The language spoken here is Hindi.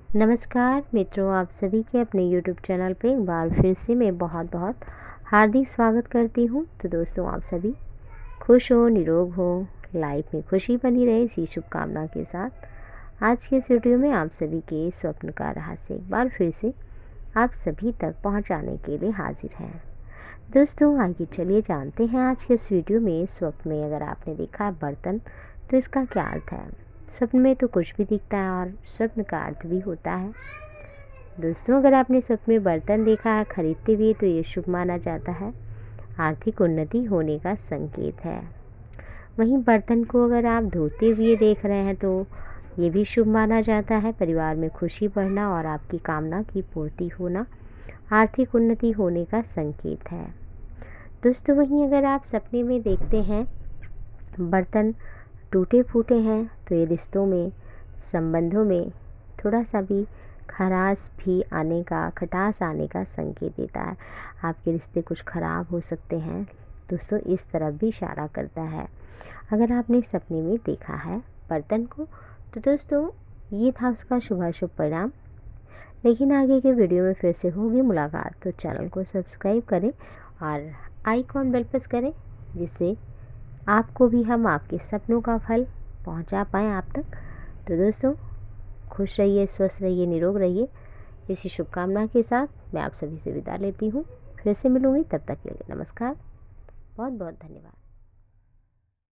नमस्कार मित्रों, आप सभी के अपने YouTube चैनल पे एक बार फिर से मैं बहुत बहुत हार्दिक स्वागत करती हूँ। तो दोस्तों, आप सभी खुश हो, निरोग हो, लाइफ में खुशी बनी रहे, इसी शुभकामना के साथ आज के इस वीडियो में आप सभी के स्वप्न का रहस्य एक बार फिर से आप सभी तक पहुँचाने के लिए हाजिर हैं। दोस्तों, आइए चलिए जानते हैं आज के इस वीडियो में स्वप्न में अगर आपने देखा है बर्तन तो इसका क्या अर्थ है। स्वप्न में तो कुछ भी दिखता है और स्वप्न का अर्थ भी होता है। दोस्तों, अगर आपने स्वप्न में बर्तन देखा है खरीदते हुए तो ये शुभ माना जाता है, आर्थिक उन्नति होने का संकेत है। वहीं बर्तन को अगर आप धोते हुए देख रहे हैं तो ये भी शुभ माना जाता है, परिवार में खुशी बढ़ना और आपकी कामना की पूर्ति होना, आर्थिक उन्नति होने का संकेत है। दोस्तों, वहीं अगर आप सपने में देखते हैं बर्तन टूटे फूटे हैं तो ये रिश्तों में, संबंधों में थोड़ा सा भी खटास आने का संकेत देता है। आपके रिश्ते कुछ ख़राब हो सकते हैं। दोस्तों, इस तरफ भी इशारा करता है अगर आपने सपने में देखा है बर्तन को। तो दोस्तों, ये था उसका शुभाशुभ परिणाम। लेकिन आगे के वीडियो में फिर से होगी मुलाकात, तो चैनल को सब्सक्राइब करें और आइकॉन बेल प्रेस करें, जिससे आपको भी हम आपके सपनों का फल पहुंचा पाएँ आप तक। तो दोस्तों, खुश रहिए, स्वस्थ रहिए, निरोग रहिए, इसी शुभकामना के साथ मैं आप सभी से विदा लेती हूँ। फिर से मिलूँगी, तब तक के लिए नमस्कार, बहुत बहुत धन्यवाद।